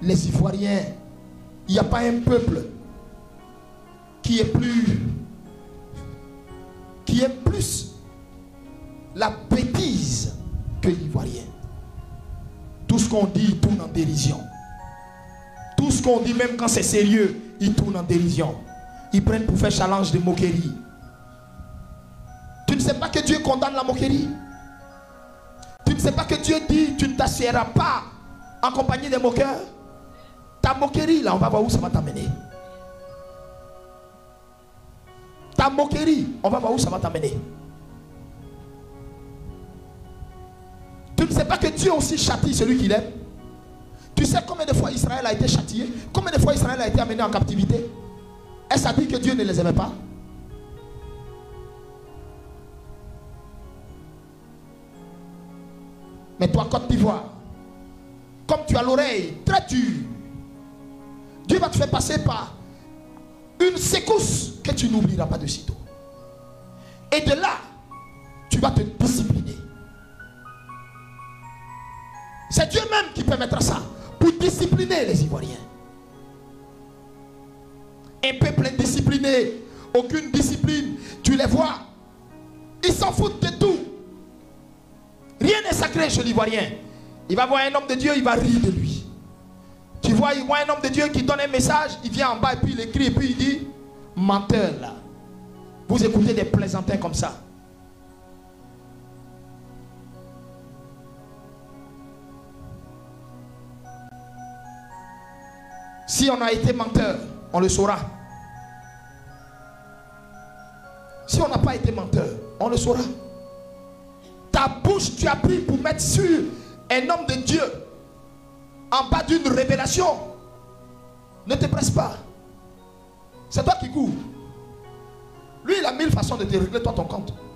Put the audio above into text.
les Ivoiriens, il n'y a pas un peuple qui est plus la bêtise que l'Ivoirien. Tout ce qu'on dit tourne en dérision. Tout ce qu'on dit, même quand c'est sérieux, il tourne en dérision. Ils prennent pour faire challenge de moquerie. Tu ne sais pas que Dieu condamne la moquerie. Tu ne sais pas que Dieu dit tu ne t'assieras pas en compagnie des moqueurs. Ta moquerie, là, on va voir où ça va t'amener. Ta moquerie, on va voir où ça va t'amener. Tu ne sais pas que Dieu aussi châtie celui qu'il aime. Tu sais combien de fois Israël a été châtié? Combien de fois Israël a été amené en captivité? Est-ce à dire que Dieu ne les aimait pas? Mais toi, Côte d'Ivoire, comme tu as l'oreille très dure, Dieu va te faire passer par une secousse que tu n'oublieras pas de sitôt. Et de là, tu vas te discipliner. C'est Dieu même qui permettra ça pour discipliner les Ivoiriens. Un peuple indiscipliné, aucune discipline, tu les vois, ils s'en foutent de tout. Rien n'est sacré chez l'Ivoirien. Il va voir un homme de Dieu, il va rire de lui. Tu vois, il voit un homme de Dieu qui donne un message, il vient en bas et puis il écrit et puis il dit, menteur là. Vous écoutez des plaisantins comme ça. Si on a été menteur, on le saura. Si on n'a pas été menteur, on le saura. Ta bouche, tu as pris pour mettre sur un homme de Dieu en bas d'une révélation. Ne te presse pas. C'est toi qui cours. Lui, il a 1000 façons de te régler toi ton compte.